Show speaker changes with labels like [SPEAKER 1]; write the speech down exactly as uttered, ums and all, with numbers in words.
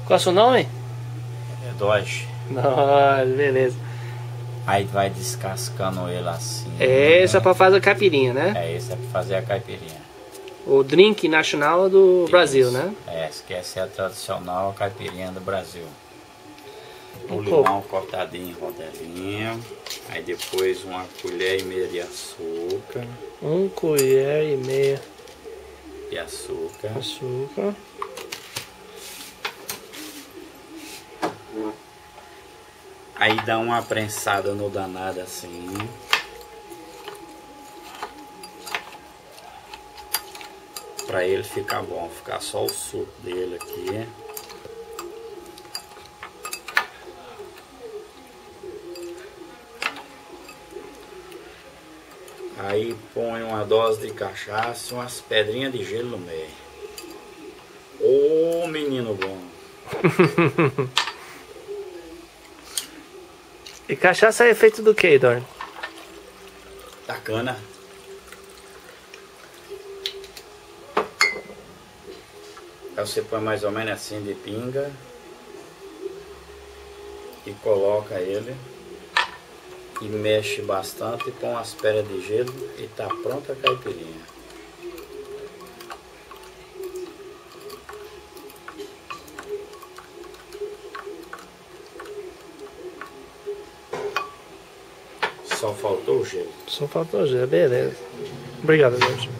[SPEAKER 1] Qual é o seu nome?
[SPEAKER 2] É Dodge.
[SPEAKER 1] Nossa, beleza.
[SPEAKER 2] Aí vai descascando ele assim.
[SPEAKER 1] Esse é pra fazer a caipirinha, né?
[SPEAKER 2] É, esse é pra fazer a caipirinha.
[SPEAKER 1] O drink nacional do
[SPEAKER 2] Isso.
[SPEAKER 1] Brasil, né?
[SPEAKER 2] É, essa é a tradicional caipirinha do Brasil. O
[SPEAKER 1] Um
[SPEAKER 2] limão cortadinho em rodelinha. Aí depois uma colher e meia de açúcar.
[SPEAKER 1] Um colher e meia
[SPEAKER 2] de açúcar.
[SPEAKER 1] açúcar.
[SPEAKER 2] Aí dá uma prensada no danado assim. Pra ele ficar bom, ficar só o suco dele aqui. Aí põe uma dose de cachaça e umas pedrinhas de gelo no meio. Ô menino bom!
[SPEAKER 1] E cachaça é feito do que, Dorn?
[SPEAKER 2] Da cana. Aí você põe mais ou menos assim de pinga. E coloca ele. E mexe bastante, põe umas pedras de gelo e tá pronta a caipirinha. Só faltou o gelo.
[SPEAKER 1] Só faltou o gelo, beleza. Obrigado, Jorge.